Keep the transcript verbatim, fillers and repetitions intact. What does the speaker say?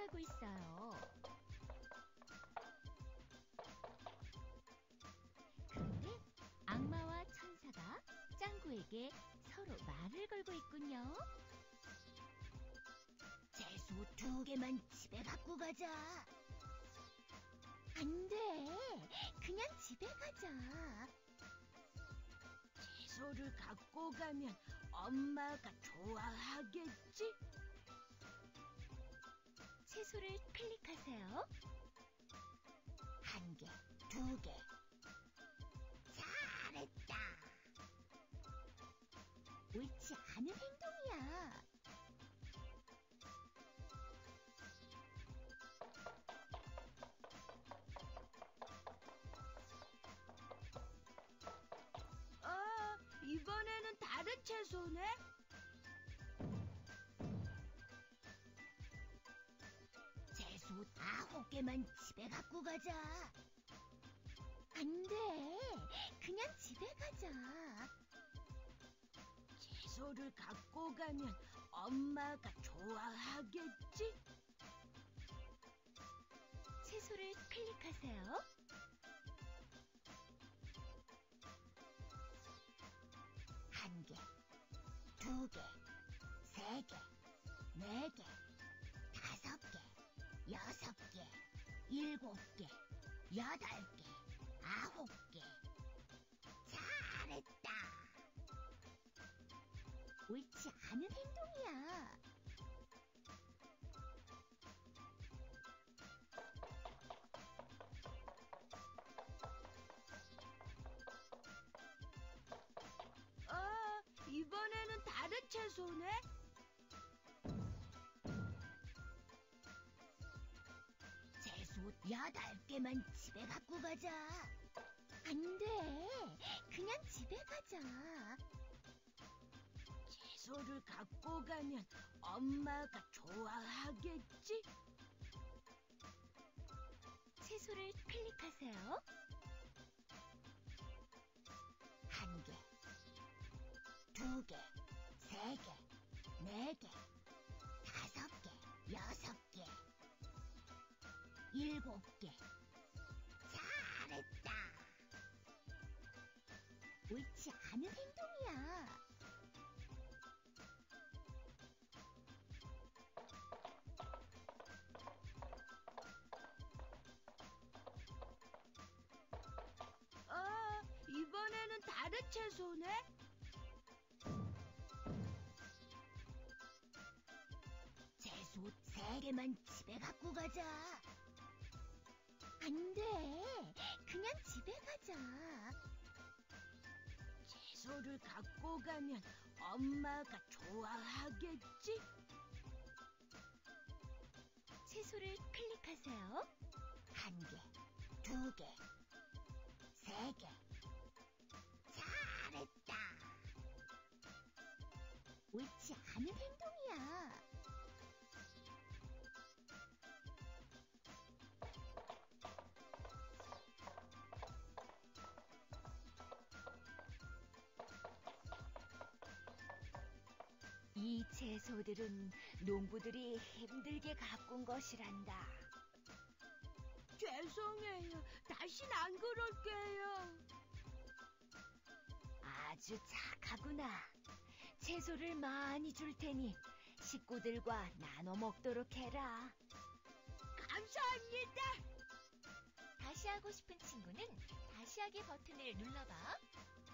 사냥하고 있어요. 그런데 악마와 천사가 짱구에게 서로 말을 걸고 있군요. 채소 두 개만 집에 갖고 가자. 안 돼. 그냥 집에 가자. 채소를 갖고 가면 엄마가 좋아하겠지? 채소를 클릭하세요. 한 개, 두 개. 잘했다. 옳지 않은 행동이야. 아, 이번에는 다른 채소네? 채소 아홉 개만 집에 갖고 가자. 안 돼. 그냥 집에 가자. 채소를 갖고 가면 엄마가 좋아하겠지? 채소를 클릭하세요. 한 개, 두 개, 세 개, 네 개, 다섯 개, 여섯 개, 일곱 개, 여덟 개, 아홉 개. 잘했다. 옳지 않은 행동이야. 아, 이번에는 다른 채소네? 채소 여덟 개만 집에 갖고 가자. 안 돼. 그냥 집에 가자. 채소를 갖고 가면 엄마가 좋아하겠지? 채소를 클릭하세요. 한 개, 두 개, 세 개, 네 개, 다섯 개, 여섯 개, 일곱 개. 잘했다. 옳지 않은 행동이야. 아, 이번에는 다른 채소네? 채소 세 개만 집에 갖고 가자. 안 돼. 그냥 집에 가자. 채소를 갖고 가면 엄마가 좋아하겠지? 채소를 클릭하세요. 한 개, 두 개, 세 개. 잘했다. 옳지 않은 행동이야. 이 채소들은 농부들이 힘들게 가꾼 것이란다. 죄송해요. 다신 안 그럴게요. 아주 착하구나. 채소를 많이 줄 테니 식구들과 나눠 먹도록 해라. 감사합니다. 다시 하고 싶은 친구는 다시 하기 버튼을 눌러봐.